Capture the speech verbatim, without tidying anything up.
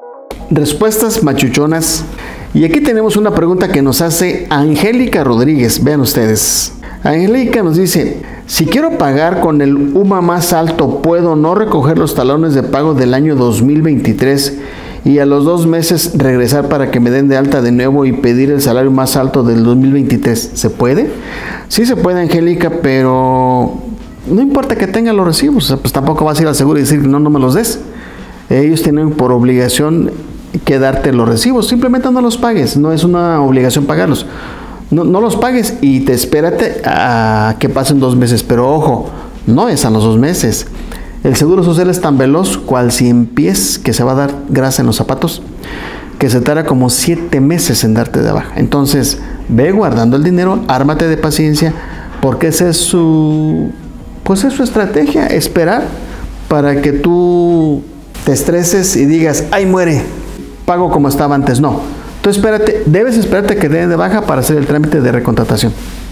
Respuestas machuchonas. Y aquí tenemos una pregunta que nos hace Angélica Rodríguez. Vean ustedes. Angélica nos dice: si quiero pagar con el U M A más alto, ¿puedo no recoger los talones de pago del año dos mil veintitrés y a los dos meses regresar para que me den de alta de nuevo y pedir el salario más alto del dos mil veintitrés? ¿Se puede? Sí se puede, Angélica, pero no importa que tenga los recibos. O sea, pues tampoco vas a ir al seguro y decir: no, no me los des. Ellos tienen por obligación que darte los recibos. Simplemente no los pagues. No es una obligación pagarlos. No, no los pagues y te espérate a que pasen dos meses. Pero ojo, no es a los dos meses. El Seguro Social es tan veloz cual cien pies que se va a dar grasa en los zapatos, que se tarda como siete meses en darte de baja. Entonces, ve guardando el dinero, ármate de paciencia, porque esa es su, pues es su estrategia, esperar para que tú te estreses y digas: ay, muere, pago como estaba antes. No, tú espérate, debes esperarte que te den de baja para hacer el trámite de recontratación.